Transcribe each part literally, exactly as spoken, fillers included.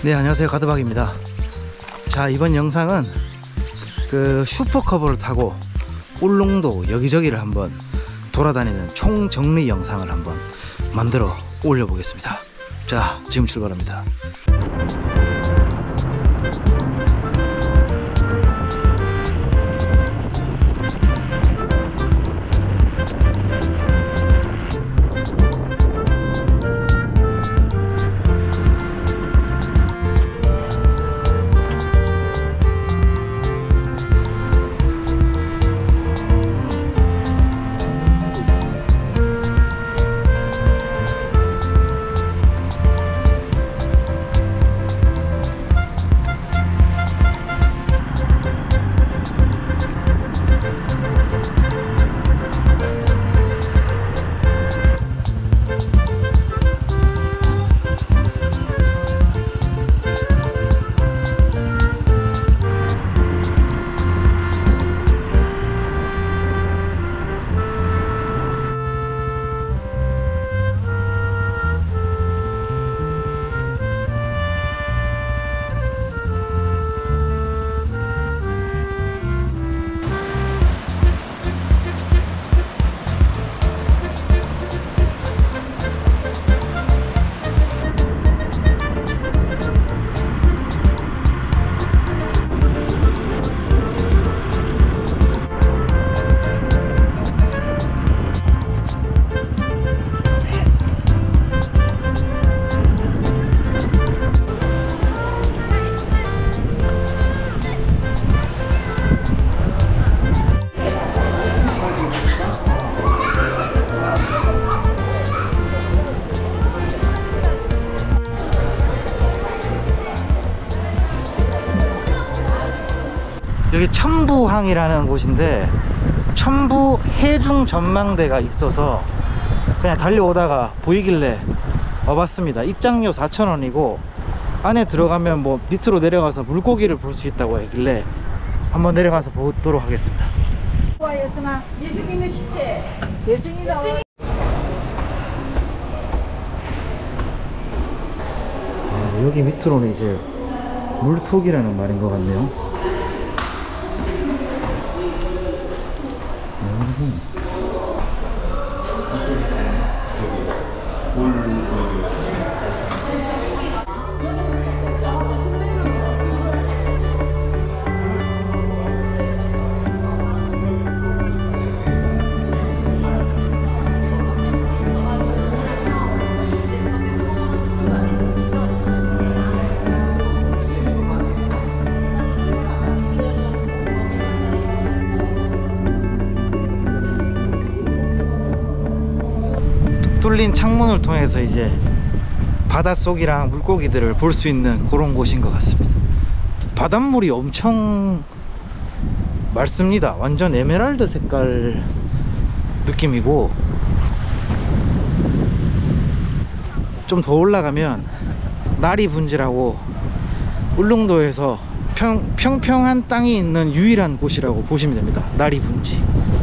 네, 안녕하세요, 가드박입니다. 자, 이번 영상은 그 슈퍼커브를 타고 울릉도 여기저기를 한번 돌아다니는 총정리 영상을 한번 만들어 올려보겠습니다. 자, 지금 출발합니다. 여기 천부항이라는 곳인데 천부 해중 전망대가 있어서 그냥 달려오다가 보이길래 와봤습니다. 입장료 사천 원이고 안에 들어가면 뭐 밑으로 내려가서 물고기를 볼 수 있다고 하길래 한번 내려가서 보도록 하겠습니다. 예승이는 십 대 예승이다. 아, 여기 밑으로는 이제 물속이라는 말인 것 같네요. 뚫린 창문을 통해서 이제 바닷속이랑 물고기들을 볼 수 있는 그런 곳인 것 같습니다. 바닷물이 엄청 맑습니다. 완전 에메랄드 색깔 느낌이고, 좀 더 올라가면 나리분지라고 울릉도에서 평, 평평한 땅이 있는 유일한 곳이라고 보시면 됩니다. 나리분지.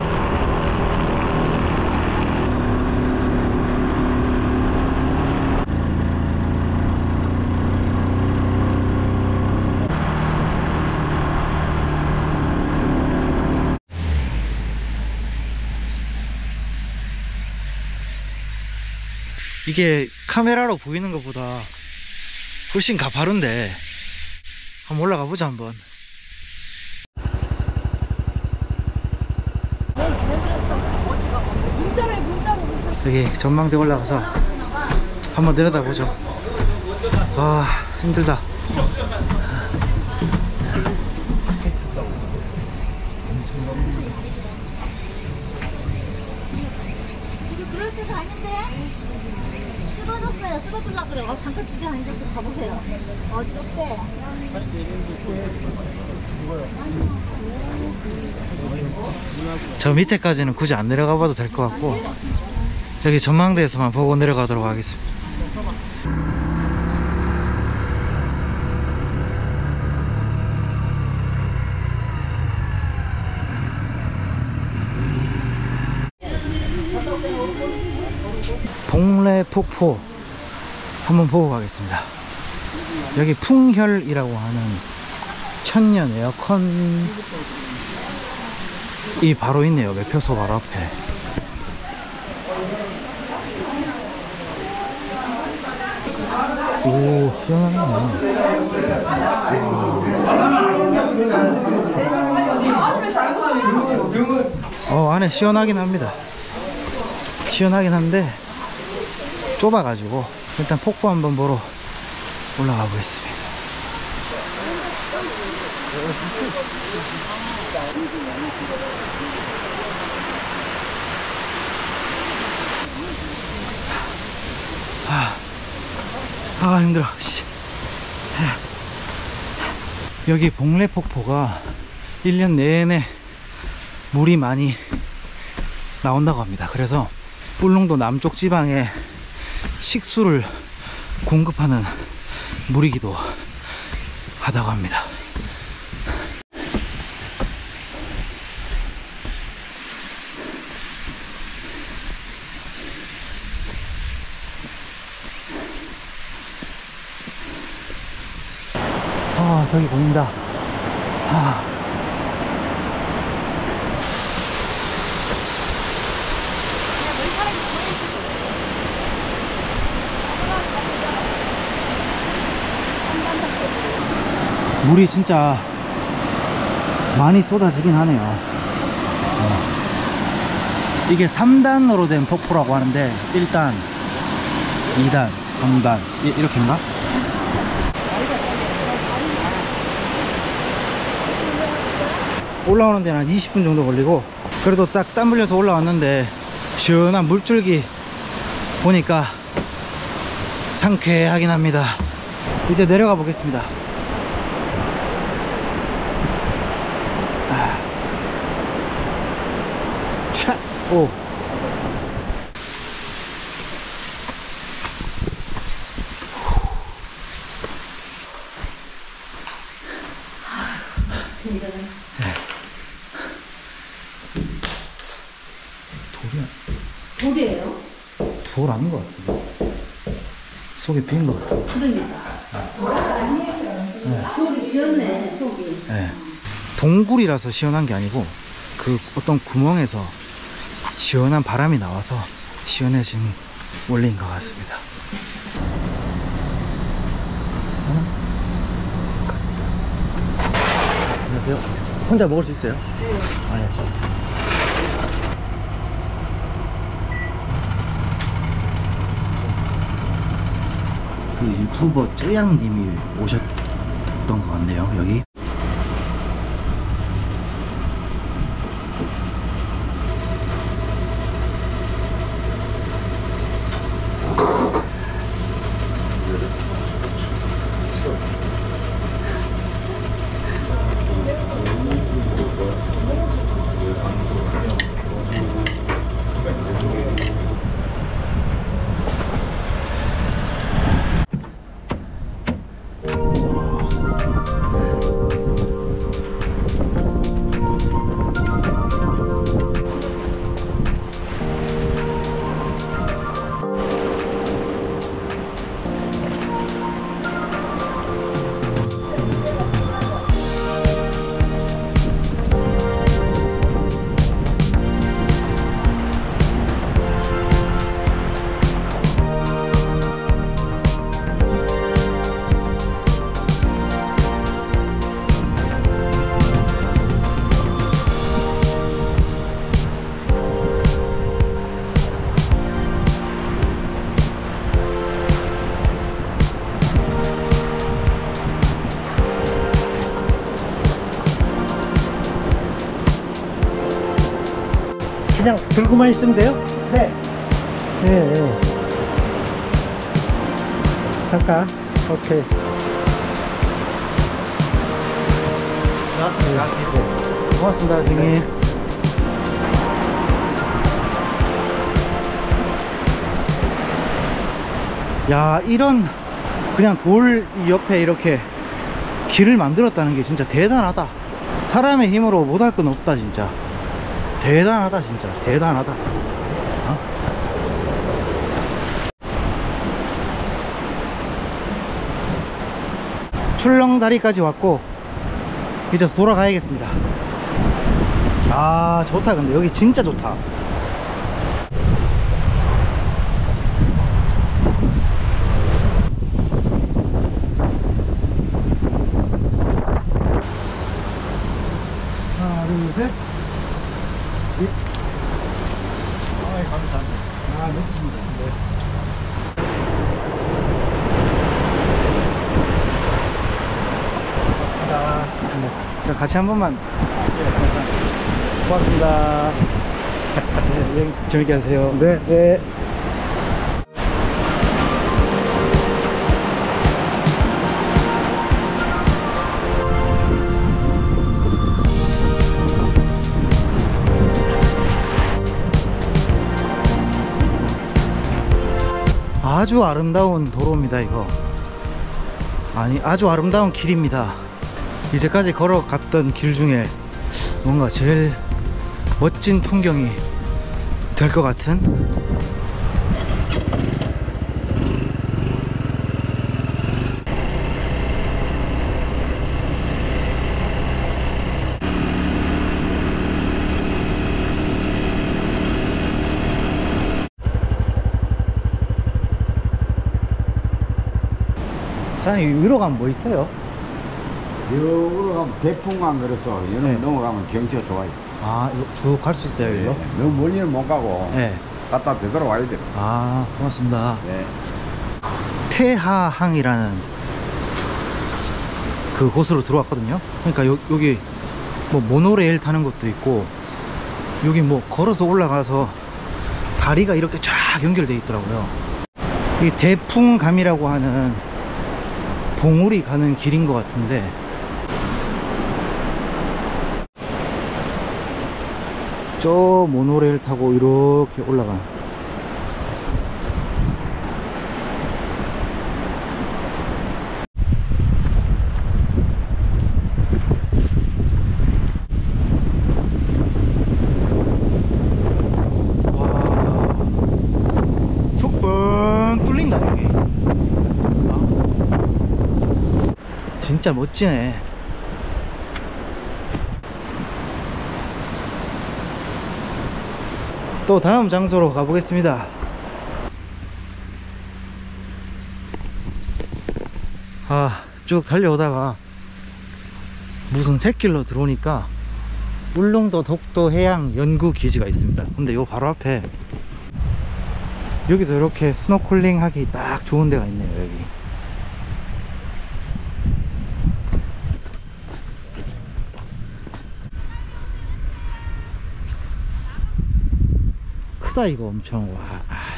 이게 카메라로 보이는 것보다 훨씬 가파른데 한번 올라가 보자. 한번 여기 전망대 올라가서 한번 내려다보죠. 와, 힘들다. 그럴 때도 아닌데? 쓰러졌어요. 쓰러질라 그래요. 잠깐 주제 앉아서 가보세요. 어지럽대. 저 밑에까지는 굳이 안 내려가 봐도 될 것 같고, 여기 전망대에서만 보고 내려가도록 하겠습니다. 동래폭포 한번 보고 가겠습니다. 여기 풍혈이라고 하는 천년 에어컨이 바로 있네요. 매표소 바로 앞에. 오, 시원하네. 어, 안에 시원하긴 합니다. 시원하긴 한데 좁아가지고 일단 폭포 한번 보러 올라가 보겠습니다. 아, 아 힘들어. 여기 봉래폭포가 일 년 내내 물이 많이 나온다고 합니다. 그래서 울릉도 남쪽 지방에 식수를 공급하는 물이기도 하다고 합니다. 아, 저기 보인다. 아. 물이 진짜 많이 쏟아지긴 하네요. 어. 이게 삼 단으로 된 폭포라고 하는데 일 단, 이 단, 삼 단 이, 이렇게인가? 올라오는 데는 한 이십 분 정도 걸리고, 그래도 딱 땀 흘려서 올라왔는데 시원한 물줄기 보니까 상쾌하긴 합니다. 이제 내려가 보겠습니다. 아. 차! 오. 돌이야. 돌이에요? 돌 아닌 것 같은데. 속에 비인 것 같은데. 그러니까. 네. 돌이 비었네, 속이. 네. 동굴이라서 시원한 게 아니고 그 어떤 구멍에서 시원한 바람이 나와서 시원해진 원리인 것 같습니다. 어? 갔어. 안녕하세요. 혼자 먹을 수 있어요? 네. 아, 예. 그 유튜버 쯔양님이 오셨던 것 같네요, 여기. 그냥 들고만 있으면 돼요? 네. 네, 네. 잠깐. 오케이. 나왔습니다. 네. 고맙습니다, 선생님. 야, 이런 그냥 돌 옆에 이렇게 길을 만들었다는 게 진짜 대단하다. 사람의 힘으로 못할 건 없다, 진짜. 대단하다, 진짜. 대단하다. 어? 출렁다리까지 왔고 이제 돌아가야겠습니다. 아 좋다. 근데 여기 진짜 좋다. 하나 둘셋. 아 감사합니다. 아 멋지십니다. 네. 자, 같이 한 번만. 네, 고맙습니다. 네, 여행 재밌게 하세요. 네. 네. 아주 아름다운 도로입니다, 이거. 아니, 아주 아름다운 길입니다. 이제까지 걸어갔던 길 중에 뭔가 제일 멋진 풍경이 될 것 같은 사장님, 위로 가면 뭐 있어요? 여기로 가면 대풍강 그래서 여기 네. 넘어가면 경치가 좋아요. 아, 이거 쭉 갈 수 있어요, 이거? 네. 너무 멀리는 못 가고 네. 갔다 되돌아와야 돼요. 아, 고맙습니다. 네. 태하항이라는 그 곳으로 들어왔거든요. 그러니까 요, 여기 뭐 모노레일 타는 것도 있고, 여기 뭐 걸어서 올라가서 다리가 이렇게 쫙 연결되어 있더라고요. 이 대풍감이라고 하는 봉우리 가는 길인 것 같은데, 저 모노레일 타고 이렇게 올라간. 와, 속 뻥 뚫린다 여기. 아, 진짜 멋지네. 또 다음 장소로 가보겠습니다. 아, 쭉 달려오다가 무슨 샛길로 들어오니까 울릉도 독도 해양 연구 기지가 있습니다. 근데 요 바로 앞에 여기서 이렇게 스노클링 하기 딱 좋은 데가 있네요. 여기 크다 이거 엄청. 와,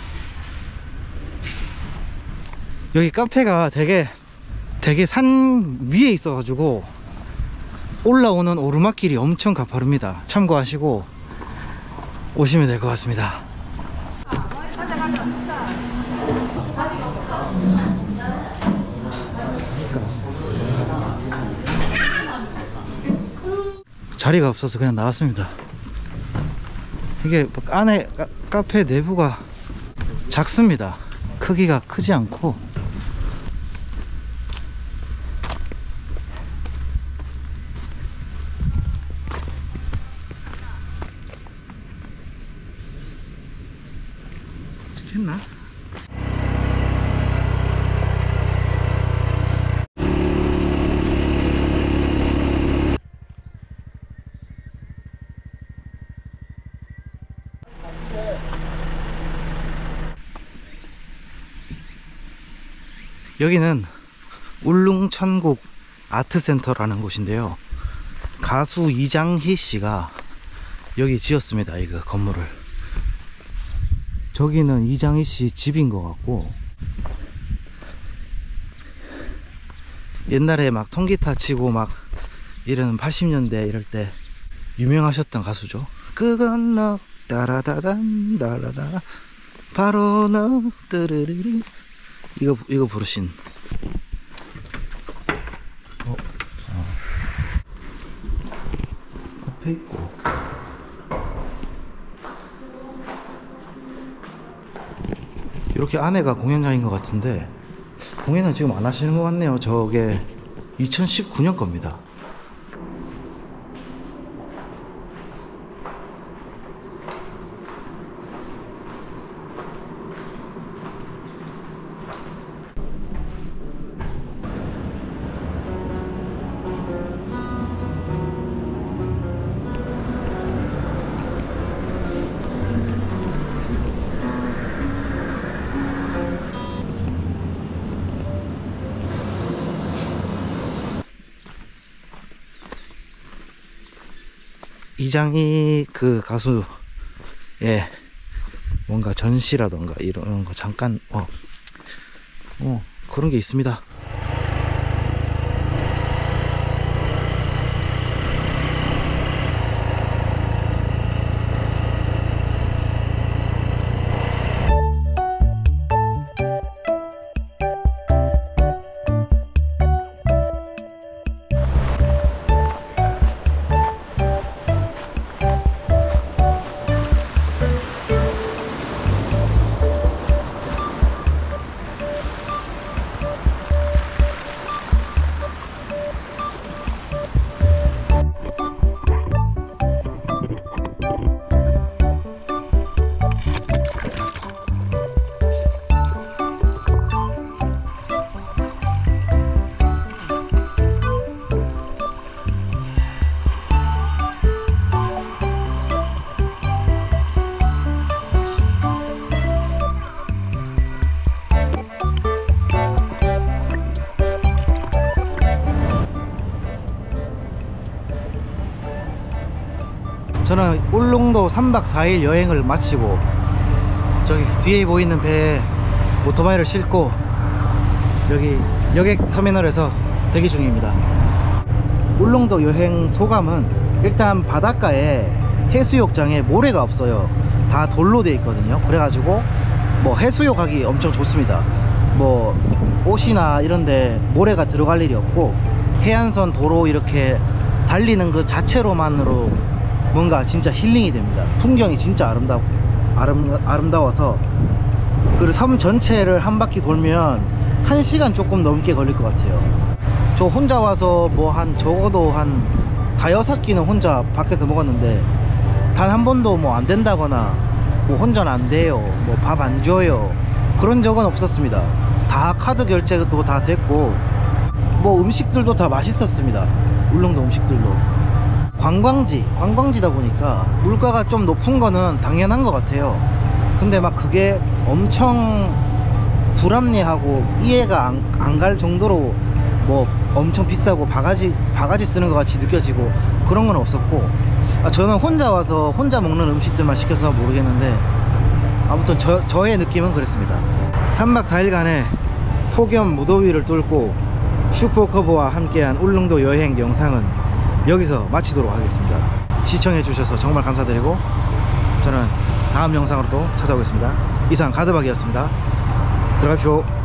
여기 카페가 되게 되게 산 위에 있어 가지고 올라오는 오르막길이 엄청 가파릅니다. 참고하시고 오시면 될 것 같습니다. 자리가 없어서 그냥 나왔습니다. 이게 안에 카, 카페 내부가 작습니다. 크기가 크지 않고. 찍혔나? 여기는 울릉천국 아트센터라는 곳인데요, 가수 이장희 씨가 여기 지었습니다. 이거 건물을. 저기는 이장희 씨 집인 것 같고, 옛날에 막 통기타 치고 막 이런 팔십 년대 이럴 때 유명하셨던 가수죠. 그 건너 따라다단 따라다 바로 너 뜨르르르, 이거 이거 부르신. 어, 어. 카페 있고. 이렇게 안에가 공연장인 것 같은데 공연은 지금 안 하시는 것 같네요. 저게 이천십구 년 겁니다. 이장희 그 가수의 뭔가 전시라던가 이런 거 잠깐 어, 어 그런 게 있습니다. 저는 울릉도 삼 박 사 일 여행을 마치고 저기 뒤에 보이는 배에 오토바이를 싣고 여기 여객 터미널에서 대기 중입니다. 울릉도 여행 소감은 일단 바닷가에 해수욕장에 모래가 없어요. 다 돌로 되어 있거든요. 그래가지고 뭐 해수욕하기 엄청 좋습니다. 뭐 옷이나 이런데 모래가 들어갈 일이 없고 해안선 도로 이렇게 달리는 그 자체로만으로 뭔가 진짜 힐링이 됩니다. 풍경이 진짜 아름다, 아름, 아름다워서 그 섬 전체를 한 바퀴 돌면 한 시간 조금 넘게 걸릴 것 같아요. 저 혼자 와서 뭐 한 적어도 한 다여섯 끼는 혼자 밖에서 먹었는데 단 한 번도 뭐 안 된다거나 뭐 혼자는 안 돼요, 뭐 밥 안 줘요, 그런 적은 없었습니다. 다 카드 결제도 다 됐고 뭐 음식들도 다 맛있었습니다. 울릉도 음식들도. 관광지, 관광지다 보니까 물가가 좀 높은 거는 당연한 것 같아요. 근데 막 그게 엄청 불합리하고 이해가 안 갈 정도로 뭐 엄청 비싸고 바가지 바가지 쓰는 것 같이 느껴지고 그런 건 없었고, 아, 저는 혼자 와서 혼자 먹는 음식들만 시켜서 모르겠는데 아무튼 저, 저의 느낌은 그랬습니다. 삼 박 사 일간의 폭염 무더위를 뚫고 슈퍼커버와 함께한 울릉도 여행 영상은 여기서 마치도록 하겠습니다. 시청해 주셔서 정말 감사드리고 저는 다음 영상으로 또 찾아오겠습니다. 이상 가드박이었습니다. 들어가십시오.